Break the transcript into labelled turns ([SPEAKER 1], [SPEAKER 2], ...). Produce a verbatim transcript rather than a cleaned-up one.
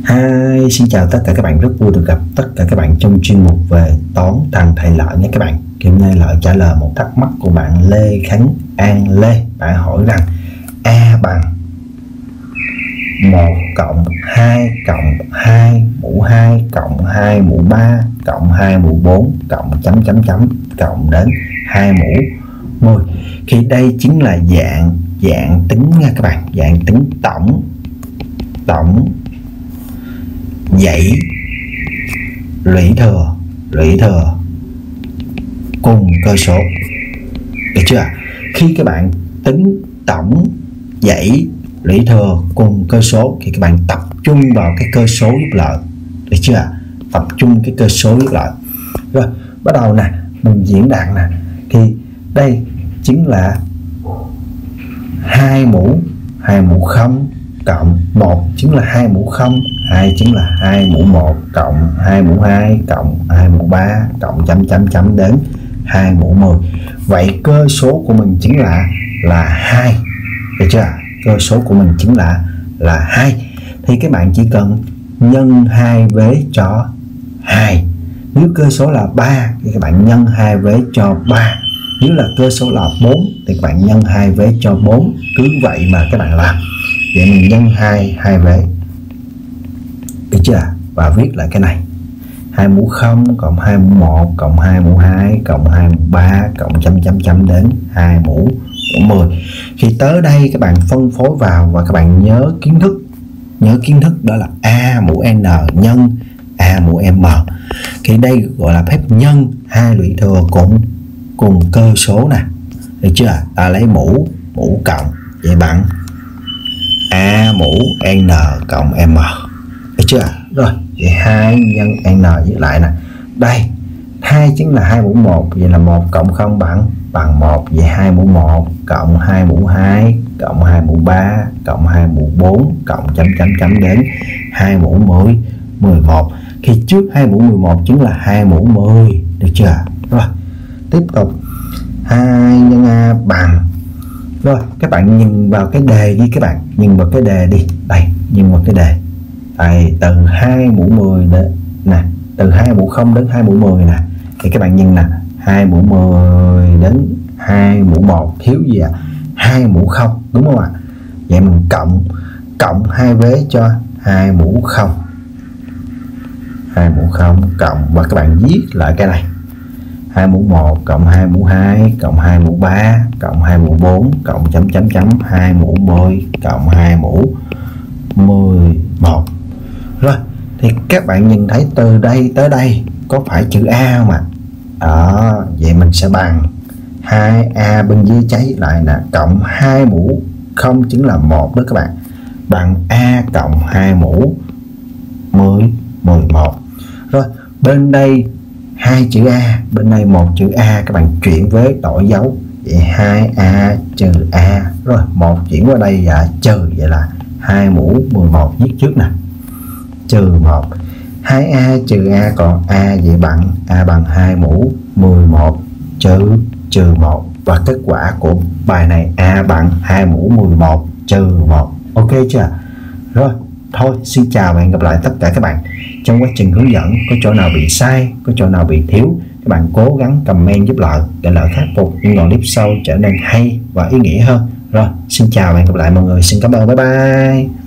[SPEAKER 1] Hi, xin chào tất cả các bạn, rất vui được gặp tất cả các bạn trong chuyên mục về toán thằng thầy Lợi nhé các bạn. Hôm nay Lợi trả lời một thắc mắc của bạn Lê Khánh An Lê. Bạn hỏi rằng A bằng một cộng hai cộng hai mũ hai cộng hai mũ ba cộng hai mũ bốn cộng chấm chấm chấm cộng đến hai mũ mười. Khi đây chính là dạng dạng tính nha các bạn, dạng tính tổng tổng dãy lũy thừa lũy thừa cùng cơ số, được chưa? Khi các bạn tính tổng dãy lũy thừa cùng cơ số thì các bạn tập trung vào cái cơ số giúp lợi, được chưa? Tập trung cái cơ số giúp lợi. Rồi bắt đầu nè, mình diễn đạt nè, thì đây chính là hai mũ hai mũ không cộng một chính là hai mũ không, hai chính là hai mũ một cộng hai mũ hai cộng hai mũ ba cộng chấm chấm chấm đến hai mũ mười. Vậy cơ số của mình chính là là hai, được chưa? Cơ số của mình chính là là hai. Thì các bạn chỉ cần nhân hai vế cho hai. Nếu cơ số là ba thì các bạn nhân hai vế cho ba. Nếu là cơ số là bốn thì các bạn nhân hai vế cho bốn. Cứ vậy mà các bạn làm. Vậy mình nhân hai hai vế, được chưa? Và viết lại cái này: hai mũ không cộng hai mũ một cộng hai mũ hai cộng hai mũ ba cộng chấm chấm chấm đến hai mũ mười. Khi tới đây các bạn phân phối vào và các bạn nhớ kiến thức, nhớ kiến thức đó là A mũ N nhân A mũ M. Thì đây gọi là phép nhân hai lũy thừa cùng cùng cơ số nè, được chưa? Ta lấy mũ mũ cộng, vậy bằng A mũ N cộng M, được chưa? Rồi vậy hai nhân N với lại nè, đây hai chính là hai mũ một, vậy là một cộng không bằng bằng một, vậy hai mũ một cộng hai mũ hai cộng hai mũ ba cộng hai mũ bốn cộng chấm chấm chấm đến hai mũ mười mười một. Khi trước hai mũ mười một chính là hai mũ mười, được chưa? Rồi tiếp tục hai nhân A bằng, rồi các bạn nhìn vào cái đề đi, các bạn nhìn vào cái đề đi, đây nhìn vào cái đề đây, từ hai mũ mười đến nè, từ hai mũ không đến hai mũ mười nè, thì các bạn nhìn nè, hai mũ mười đến hai mũ một thiếu gì ạ? À? hai mũ không, đúng không ạ? À? Vậy mình cộng cộng hai vế cho hai mũ không, hai mũ không cộng, và các bạn viết lại cái này: hai mũ một cộng hai mũ hai cộng hai mũ ba cộng hai mũ bốn cộng chấm chấm chấm hai mũ mười cộng hai mũ mười một. Rồi thì các bạn nhìn thấy từ đây tới đây có phải chữ A không ạ? Đó, vậy mình sẽ bằng hai A bên dưới cháy lại nè, cộng hai mũ không chính là một đó các bạn, bằng A cộng hai mũ mười mười một. Rồi bên đây hai chữ A, bên đây một chữ A, các bạn chuyển với đổi dấu, vậy hai A trừ A, rồi một chuyển qua đây là trừ, vậy là hai mũ mười một viết trước nè, trừ một, hai A trừ A còn A, vậy bằng A bằng hai mũ mười một trừ trừ một, và kết quả của bài này A bằng hai mũ mười một trừ một. Ok chưa? Rồi thôi, xin chào và hẹn gặp lại tất cả các bạn trong quá trình hướng dẫn. Có chỗ nào bị sai, có chỗ nào bị thiếu, các bạn cố gắng comment giúp Lợi để Lợi khắc phục những đoạn clip sau trở nên hay và ý nghĩa hơn. Rồi xin chào và hẹn gặp lại mọi người, xin cảm ơn, bye bye.